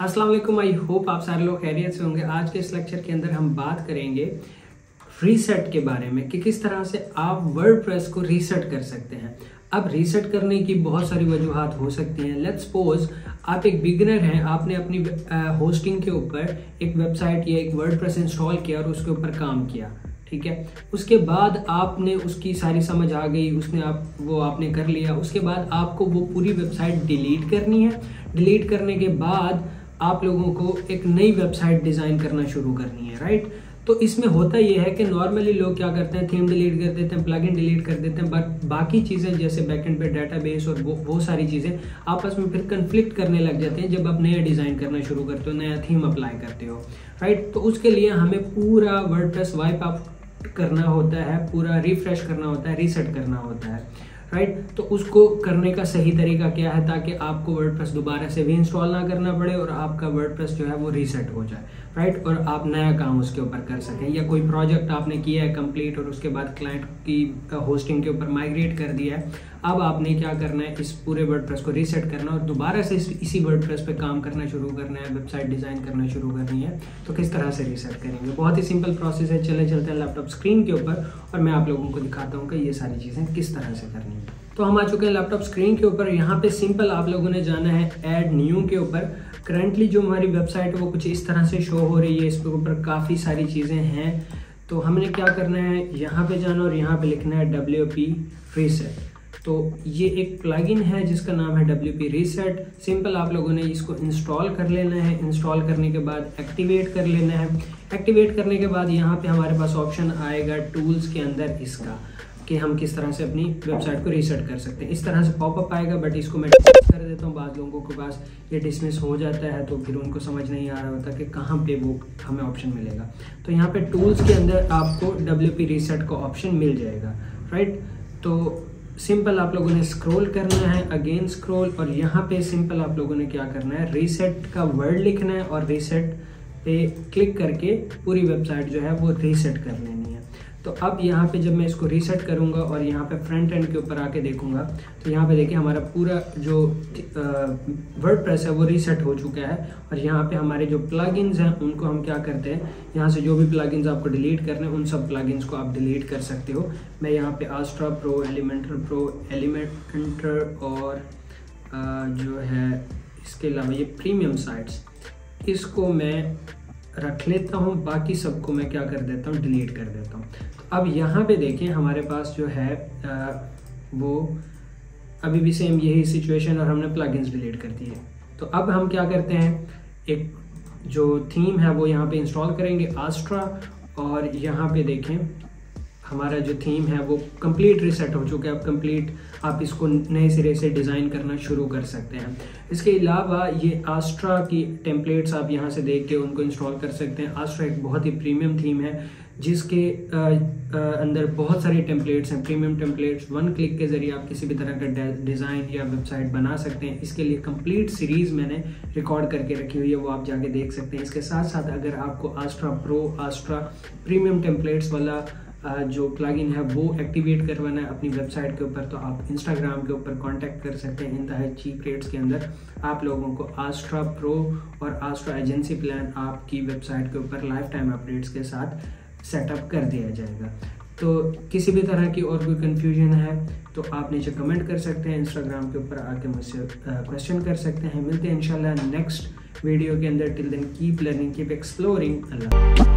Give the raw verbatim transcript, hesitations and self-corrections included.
अस्सलाम वालेकुम। I hope आप सारे लोग खैरियत से होंगे। आज के इस लेक्चर के अंदर हम बात करेंगे रीसेट के बारे में कि किस तरह से आप वर्डप्रेस को रीसेट कर सकते हैं। अब रीसेट करने की बहुत सारी वजूहात हो सकती हैं। लेट्स सपोज आप एक बिगिनर हैं, आपने अपनी होस्टिंग के ऊपर एक वेबसाइट या एक वर्डप्रेस इंस्टॉल किया और उसके ऊपर काम किया, ठीक है। उसके बाद आपने उसकी सारी समझ आ गई, उसने आप वो आपने कर लिया। उसके बाद आपको वो पूरी वेबसाइट डिलीट करनी है। डिलीट करने के बाद आप लोगों को एक नई वेबसाइट डिज़ाइन करना शुरू करनी है, राइट। तो इसमें होता यह है कि नॉर्मली लोग क्या करते हैं, थीम डिलीट कर देते हैं, प्लगइन डिलीट कर देते हैं, बट बाकी चीज़ें जैसे बैकएंड पे डेटाबेस और वो वो सारी चीज़ें आपस में फिर कन्फ्लिक्ट करने लग जाते हैं जब आप नया डिज़ाइन करना शुरू करते हो, नया थीम अप्लाई करते हो, राइट। तो उसके लिए हमें पूरा वर्डप्रेस वाइप अप करना होता है, पूरा रिफ्रेश करना होता है, रीसेट करना होता है, राइट right? तो उसको करने का सही तरीका क्या है ताकि आपको वर्डप्रेस दोबारा से भी इंस्टॉल ना करना पड़े और आपका वर्डप्रेस जो है वो रीसेट हो जाए, राइट right? और आप नया काम उसके ऊपर कर सकें। या कोई प्रोजेक्ट आपने किया है कंप्लीट और उसके बाद क्लाइंट की होस्टिंग के ऊपर माइग्रेट कर दिया है, अब आपने क्या करना है, इस पूरे वर्डप्रेस को रीसेट करना और दोबारा से इस, इसी वर्डप्रेस पे काम करना शुरू करना है, वेबसाइट डिजाइन करना शुरू करनी है। तो किस तरह से रीसेट करेंगे, बहुत ही सिंपल प्रोसेस है। चले चलते हैं लैपटॉप स्क्रीन के ऊपर और मैं आप लोगों को दिखाता हूँ कि ये सारी चीज़ें किस तरह से करनी है। तो हम आ चुके हैं लैपटॉप स्क्रीन के ऊपर। यहाँ पे सिंपल आप लोगों ने जाना है ऐड न्यू के ऊपर। करंटली जो हमारी वेबसाइट है वो कुछ इस तरह से शो हो रही है, इसके ऊपर काफ़ी सारी चीज़ें हैं। तो हमने क्या करना है, यहाँ पे जाना और यहाँ पे लिखना है डब्ल्यू पी रीसेट। तो ये एक प्लगइन है जिसका नाम है डब्ल्यू पी रीसेट। सिंपल आप लोगों ने इसको इंस्टॉल कर लेना है। इंस्टॉल करने के बाद एक्टिवेट कर लेना है। एक्टिवेट करने के बाद यहाँ पे हमारे पास ऑप्शन आएगा टूल्स के अंदर इसका कि हम किस तरह से अपनी वेबसाइट को रीसेट कर सकते हैं। इस तरह से पॉपअप आएगा, बट इसको मैं डिसमिस कर देता हूँ। बाद लोगों के पास ये डिसमिस हो जाता है तो फिर उनको समझ नहीं आ रहा होता कि कहाँ पे वो हमें ऑप्शन मिलेगा। तो यहाँ पे टूल्स के अंदर आपको डब्ल्यू पी रीसेट का ऑप्शन मिल जाएगा, राइट। तो सिंपल आप लोगों ने स्क्रॉल करना है, अगेन स्क्रॉल, और यहाँ पे सिंपल आप लोगों ने क्या करना है, रीसेट का वर्ड लिखना है और रीसेट पे क्लिक करके पूरी वेबसाइट जो है वो रीसेट कर लेनी है। तो अब यहाँ पे जब मैं इसको रीसेट करूँगा और यहाँ पे फ्रंट एंड के ऊपर आके देखूंगा तो यहाँ पे देखिए हमारा पूरा जो वर्डप्रेस है वो रीसेट हो चुका है। और यहाँ पे हमारे जो प्लगइन्स हैं उनको हम क्या करते हैं, यहाँ से जो भी प्लगइन्स आपको डिलीट करने हैं उन सब प्लगइन्स को आप डिलीट कर सकते हो। मैं यहाँ पे Astra pro, Elementor pro, Elementor और आ, जो है इसके अलावा ये प्रीमियम साइट्स, इसको मैं रख लेता हूँ। बाकी सबको मैं क्या कर देता हूँ, डिलीट कर देता हूँ। तो अब यहाँ पे देखें हमारे पास जो है आ, वो अभी भी सेम यही सिचुएशन और हमने प्लगइन्स डिलीट कर दिए। तो अब हम क्या करते हैं, एक जो थीम है वो यहाँ पे इंस्टॉल करेंगे, आस्ट्रा, और यहाँ पे देखें हमारा जो थीम है वो कंप्लीट रीसेट हो चुका है। अब कंप्लीट आप इसको नए सिरे से डिज़ाइन करना शुरू कर सकते हैं। इसके अलावा ये आस्ट्रा की टेम्पलेट्स आप यहाँ से देख के उनको इंस्टॉल कर सकते हैं। आस्ट्रा एक बहुत ही प्रीमियम थीम है जिसके आ, आ, अंदर बहुत सारी टेम्पलेट्स हैं, प्रीमियम टेम्पलेट्स। वन क्लिक के जरिए आप किसी भी तरह का डिज़ाइन या वेबसाइट बना सकते हैं। इसके लिए कंप्लीट सीरीज़ मैंने रिकॉर्ड करके रखी हुई है, वो आप जाके देख सकते हैं। इसके साथ साथ अगर आपको Astra pro, Astra premium templates वाला जो प्लगइन है वो एक्टिवेट करवाना है अपनी वेबसाइट के ऊपर, तो आप इंस्टाग्राम के ऊपर कांटेक्ट कर सकते हैं। इंतहाई चीप रेट्स के अंदर आप लोगों को आस्ट्रा प्रो और आस्ट्रा एजेंसी प्लान आपकी वेबसाइट के ऊपर लाइफ टाइम अपडेट्स के साथ सेटअप कर दिया जाएगा। तो किसी भी तरह की और कोई कन्फ्यूजन है तो आप नीचे कमेंट कर सकते हैं, इंस्टाग्राम के ऊपर आके मुझसे क्वेश्चन कर सकते हैं। मिलते हैं इंशाल्लाह नेक्स्ट वीडियो के अंदर। Till then keep learning, keep exploring. अल्लाह।